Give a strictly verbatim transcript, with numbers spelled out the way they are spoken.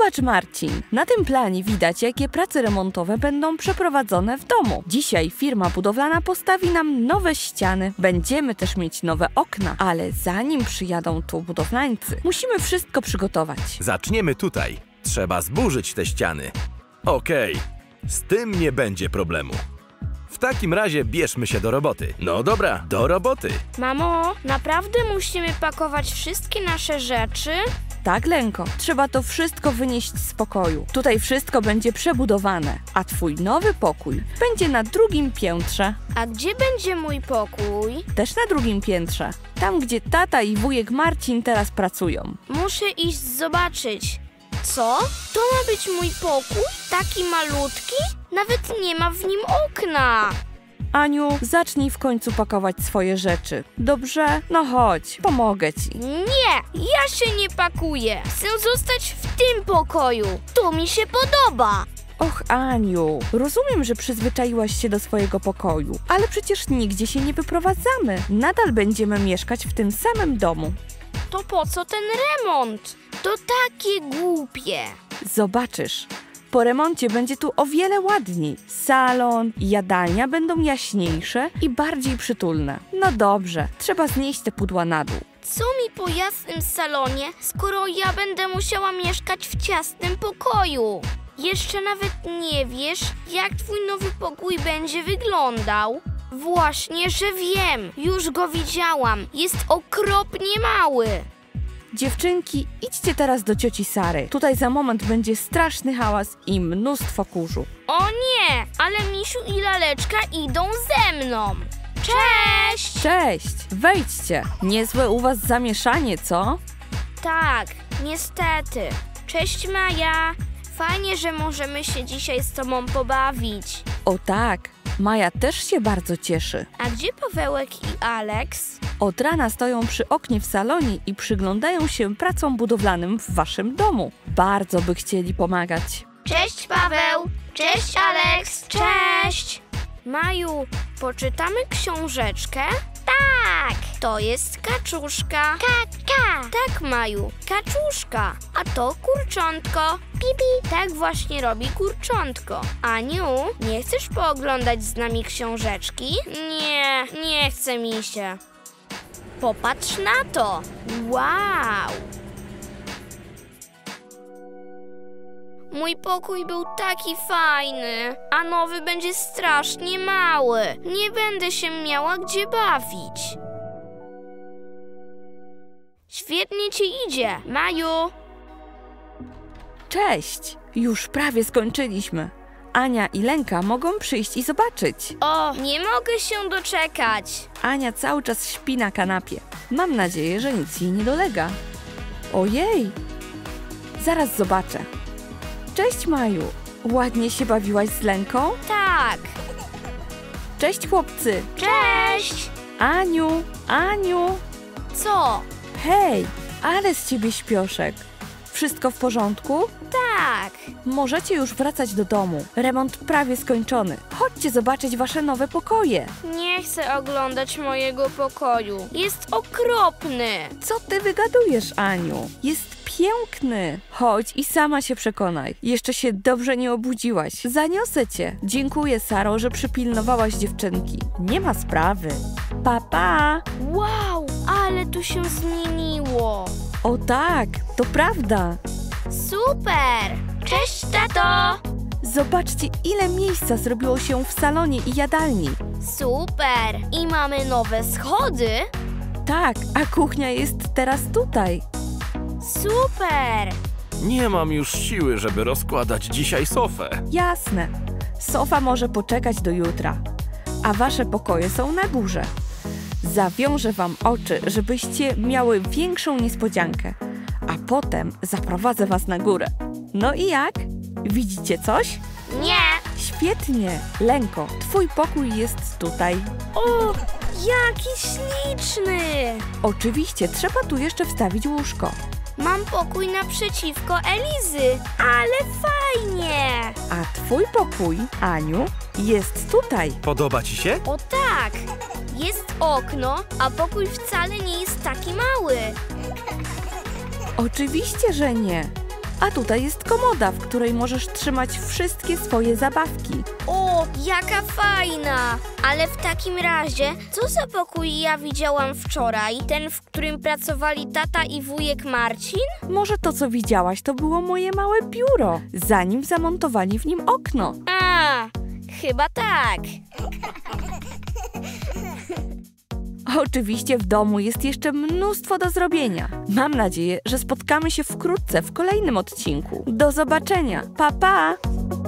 Zobacz, Marcin, na tym planie widać, jakie prace remontowe będą przeprowadzone w domu. Dzisiaj firma budowlana postawi nam nowe ściany. Będziemy też mieć nowe okna, ale zanim przyjadą tu budowlańcy, musimy wszystko przygotować. Zaczniemy tutaj. Trzeba zburzyć te ściany. Okej, z tym nie będzie problemu. W takim razie bierzmy się do roboty. No dobra, do roboty. Mamo, naprawdę musimy pakować wszystkie nasze rzeczy? Tak, Lenko, trzeba to wszystko wynieść z pokoju. Tutaj wszystko będzie przebudowane, a twój nowy pokój będzie na drugim piętrze. A gdzie będzie mój pokój? Też na drugim piętrze. Tam, gdzie tata i wujek Marcin teraz pracują. Muszę iść zobaczyć. Co? To ma być mój pokój? Taki malutki? Nawet nie ma w nim okna. Aniu, zacznij w końcu pakować swoje rzeczy. Dobrze? No chodź, pomogę ci. Nie, ja się nie pakuję. Chcę zostać w tym pokoju. Tu mi się podoba. Och, Aniu, rozumiem, że przyzwyczaiłaś się do swojego pokoju, ale przecież nigdzie się nie wyprowadzamy. Nadal będziemy mieszkać w tym samym domu. To po co ten remont? To takie głupie. Zobaczysz. Po remoncie będzie tu o wiele ładniej. Salon i jadalnia będą jaśniejsze i bardziej przytulne. No dobrze, trzeba znieść te pudła na dół. Co mi po jasnym salonie, skoro ja będę musiała mieszkać w ciasnym pokoju? Jeszcze nawet nie wiesz, jak twój nowy pokój będzie wyglądał? Właśnie, że wiem. Już go widziałam. Jest okropnie mały. Dziewczynki, idźcie teraz do cioci Sary. Tutaj za moment będzie straszny hałas i mnóstwo kurzu. O nie, ale Misiu i Laleczka idą ze mną. Cześć! Cześć, wejdźcie. Niezłe u was zamieszanie, co? Tak, niestety. Cześć, Maja. Fajnie, że możemy się dzisiaj z tobą pobawić. O tak, Maja też się bardzo cieszy. A gdzie Pawełek i Aleks? Od rana stoją przy oknie w salonie i przyglądają się pracom budowlanym w waszym domu. Bardzo by chcieli pomagać. Cześć, Paweł! Cześć, Aleks! Cześć! Maju, poczytamy książeczkę? Tak! To jest kaczuszka. Ka-ka! Tak, Maju, kaczuszka. A to kurczątko. Pipi! Tak właśnie robi kurczątko. Aniu, nie chcesz pooglądać z nami książeczki? Nie, nie chce mi się. Popatrz na to! Wow! Mój pokój był taki fajny, a nowy będzie strasznie mały. Nie będę się miała gdzie bawić. Świetnie ci idzie, Maju. Cześć, już prawie skończyliśmy. Ania i Lenka mogą przyjść i zobaczyć. O, nie mogę się doczekać. Ania cały czas śpi na kanapie. Mam nadzieję, że nic jej nie dolega. Ojej, zaraz zobaczę. Cześć, Maju. Ładnie się bawiłaś z Lenką? Tak. Cześć, chłopcy. Cześć. Aniu, Aniu. Co? Hej, ale z ciebie śpioszek. Wszystko w porządku? Tak. Możecie już wracać do domu. Remont prawie skończony. Chodźcie zobaczyć wasze nowe pokoje. Nie chcę oglądać mojego pokoju. Jest okropny. Co ty wygadujesz, Aniu? Jest piękny. Chodź i sama się przekonaj. Jeszcze się dobrze nie obudziłaś. Zaniosę cię. Dziękuję, Saro, że przypilnowałaś dziewczynki. Nie ma sprawy. Pa, pa. Wow, ale tu się zmieniło. O tak, to prawda. Super! Cześć, tato! Zobaczcie, ile miejsca zrobiło się w salonie i jadalni. Super! I mamy nowe schody? Tak, a kuchnia jest teraz tutaj. Super! Nie mam już siły, żeby rozkładać dzisiaj sofę. Jasne. Sofa może poczekać do jutra, a wasze pokoje są na górze. Zawiążę wam oczy, żebyście miały większą niespodziankę, a potem zaprowadzę was na górę. No i jak? Widzicie coś? Nie! Świetnie! Lenko, twój pokój jest tutaj. O, jaki śliczny! Oczywiście, trzeba tu jeszcze wstawić łóżko. Mam pokój naprzeciwko Elizy, ale fajnie! A twój pokój, Aniu, jest tutaj. Podoba ci się? O tak! Jest okno, a pokój wcale nie jest taki mały. Oczywiście, że nie. A tutaj jest komoda, w której możesz trzymać wszystkie swoje zabawki. O, jaka fajna! Ale w takim razie, co za pokój ja widziałam wczoraj? Ten, w którym pracowali tata i wujek Marcin? Może to, co widziałaś, to było moje małe biuro, zanim zamontowali w nim okno. A, chyba tak. Oczywiście w domu jest jeszcze mnóstwo do zrobienia. Mam nadzieję, że spotkamy się wkrótce w kolejnym odcinku. Do zobaczenia. Pa, pa!